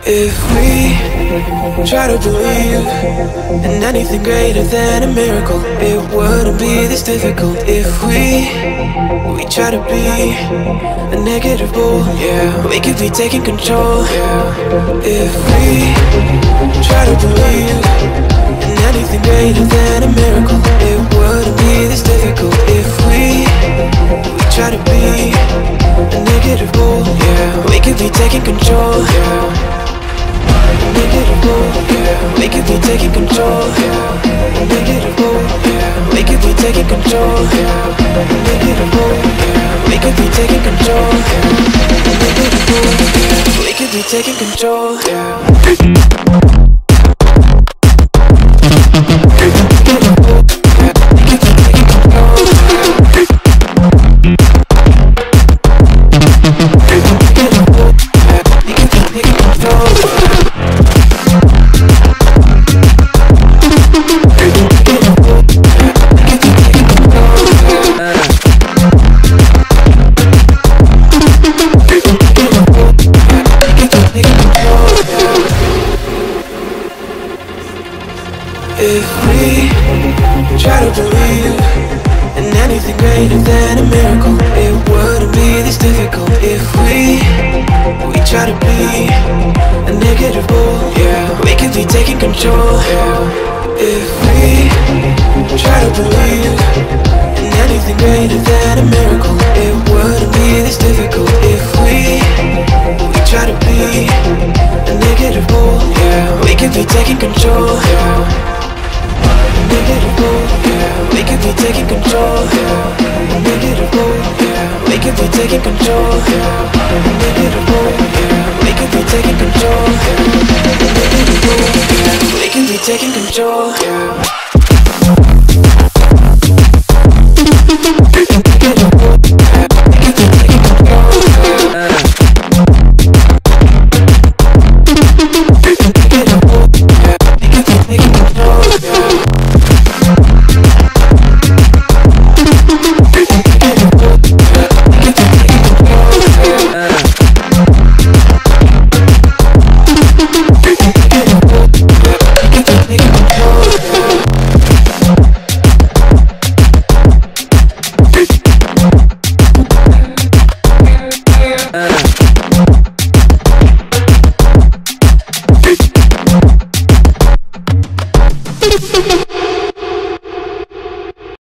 If we try to believe in anything greater than a miracle, it wouldn't be this difficult. If we try to be a negative bull, yeah, we could be taking control, yeah. If we try to believe in anything greater than a miracle, it wouldn't be this difficult. If we try to be a negative bull, yeah, we could be taking control, yeah. Negative bull, yeah, we could be taking control, yeah. Negative bull, yeah, we could be taking control, yeah. Negative bull, yeah, we could be taking control, yeah. Negative bull, yeah, we could be taking control, yeah. If we try to believe in anything greater than a miracle, it wouldn't be this difficult. If we try to be a negative bull, yeah, we could be taking control, yeah. If we try to believe in anything greater than a miracle, it wouldn't be this difficult. If we try to be a negative bull, yeah, we could be taking control, yeah. Negative bull, yeah, we could be taking control, yeah. Negative bull, yeah, we could be taking control, yeah. Negative bull, yeah, we could be taking control, yeah. Negative bull, yeah, we could be taking control, yeah.